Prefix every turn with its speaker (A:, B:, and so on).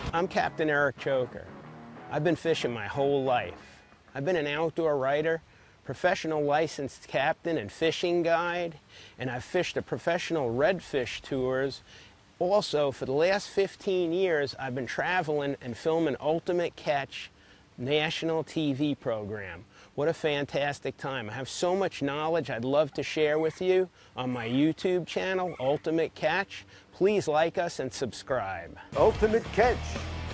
A: I'm Captain Eric Choker. I've been fishing my whole life. I've been an outdoor writer, professional licensed captain and fishing guide, and I've fished the professional redfish tours. Also, for the last 15 years, I've been traveling and filming Ultimate Catch national TV program. What a fantastic time. I have so much knowledge I'd love to share with you on my YouTube channel, Ultimate Catch. Please like us and subscribe.
B: Ultimate Catch.